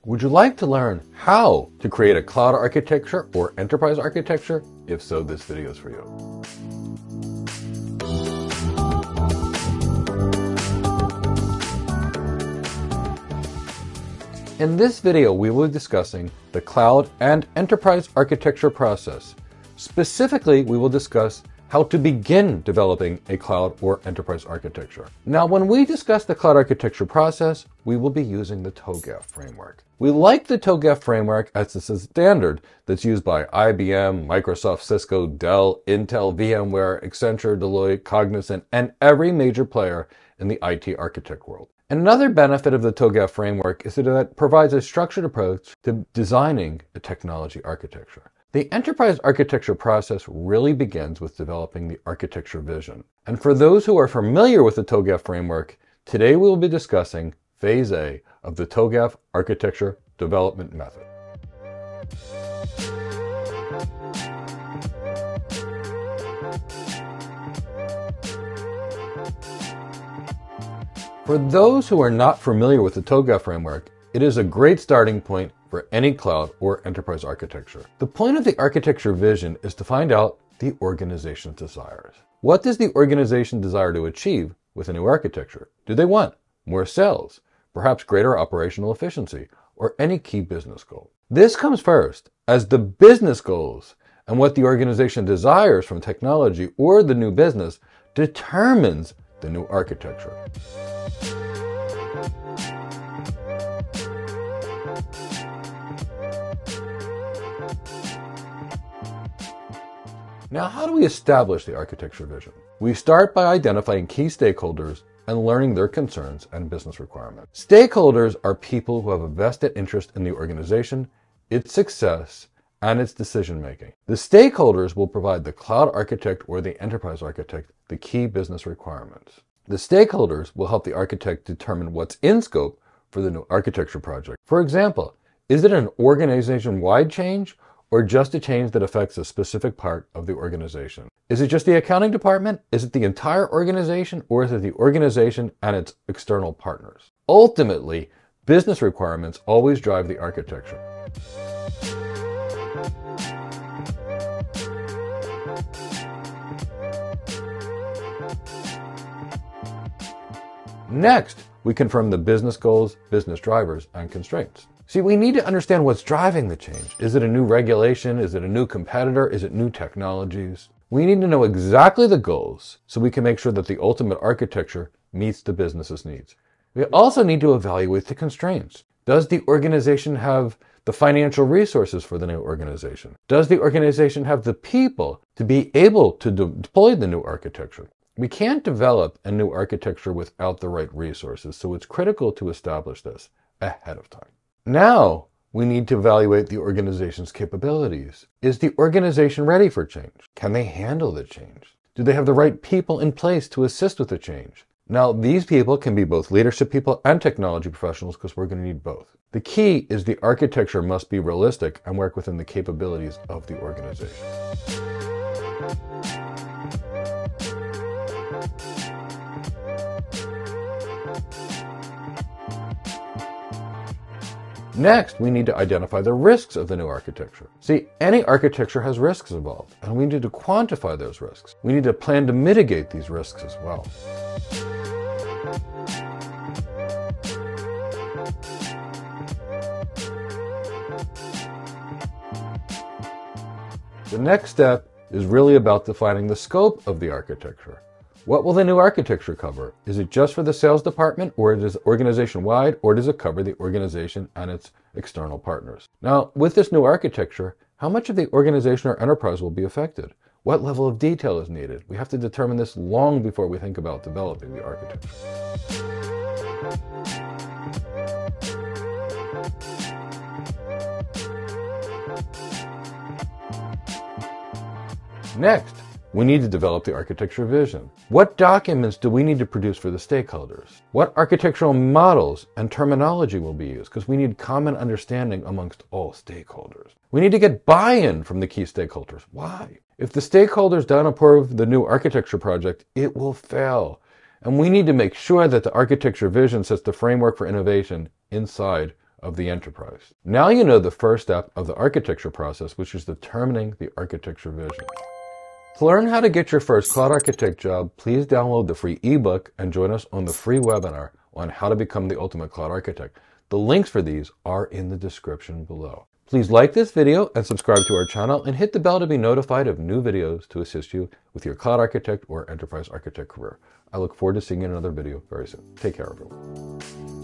Would you like to learn how to create a cloud architecture or enterprise architecture? If so, this video is for you. In this video, we will be discussing the cloud and enterprise architecture process. Specifically, we will discuss how to begin developing a cloud or enterprise architecture. Now, when we discuss the cloud architecture process, we will be using the TOGAF framework. We like the TOGAF framework as it's a standard that's used by IBM, Microsoft, Cisco, Dell, Intel, VMware, Accenture, Deloitte, Cognizant, and every major player in the IT architect world. Another benefit of the TOGAF framework is that it provides a structured approach to designing a technology architecture. The enterprise architecture process really begins with developing the architecture vision. And for those who are familiar with the TOGAF framework, today we will be discussing Phase A of the TOGAF architecture development method. For those who are not familiar with the TOGAF framework, it is a great starting point for any cloud or enterprise architecture. The point of the architecture vision is to find out the organization's desires. What does the organization desire to achieve with a new architecture? Do they want more sales, perhaps greater operational efficiency, or any key business goal? This comes first, as the business goals and what the organization desires from technology or the new business determines the new architecture. Now, how do we establish the architecture vision? We start by identifying key stakeholders and learning their concerns and business requirements. Stakeholders are people who have a vested interest in the organization, its success, and its decision-making. The stakeholders will provide the cloud architect or the enterprise architect the key business requirements. The stakeholders will help the architect determine what's in scope for the new architecture project. For example, is it an organization-wide change or just a change that affects a specific part of the organization? Is it just the accounting department? Is it the entire organization? Or is it the organization and its external partners? Ultimately, business requirements always drive the architecture. Next, we confirm the business goals, business drivers, and constraints. See, we need to understand what's driving the change. Is it a new regulation? Is it a new competitor? Is it new technologies? We need to know exactly the goals so we can make sure that the ultimate architecture meets the business's needs. We also need to evaluate the constraints. Does the organization have the financial resources for the new organization? Does the organization have the people to be able to deploy the new architecture? We can't develop a new architecture without the right resources, so it's critical to establish this ahead of time. Now, we need to evaluate the organization's capabilities. Is the organization ready for change? Can they handle the change? Do they have the right people in place to assist with the change? Now, these people can be both leadership people and technology professionals because we're going to need both. The key is the architecture must be realistic and work within the capabilities of the organization. Next, we need to identify the risks of the new architecture. See, any architecture has risks involved, and we need to quantify those risks. We need to plan to mitigate these risks as well. The next step is really about defining the scope of the architecture. What will the new architecture cover? Is it just for the sales department, or is it organization-wide, or does it cover the organization and its external partners? Now, with this new architecture, how much of the organization or enterprise will be affected? What level of detail is needed? We have to determine this long before we think about developing the architecture. Next, we need to develop the architecture vision. What documents do we need to produce for the stakeholders? What architectural models and terminology will be used? Because we need common understanding amongst all stakeholders. We need to get buy-in from the key stakeholders. Why? If the stakeholders don't approve the new architecture project, it will fail. And we need to make sure that the architecture vision sets the framework for innovation inside of the enterprise. Now you know the first step of the architecture process, which is determining the architecture vision. To learn how to get your first cloud architect job, please download the free ebook and join us on the free webinar on how to become the ultimate cloud architect. The links for these are in the description below. Please like this video and subscribe to our channel and hit the bell to be notified of new videos to assist you with your cloud architect or enterprise architect career. I look forward to seeing you in another video very soon. Take care, everyone.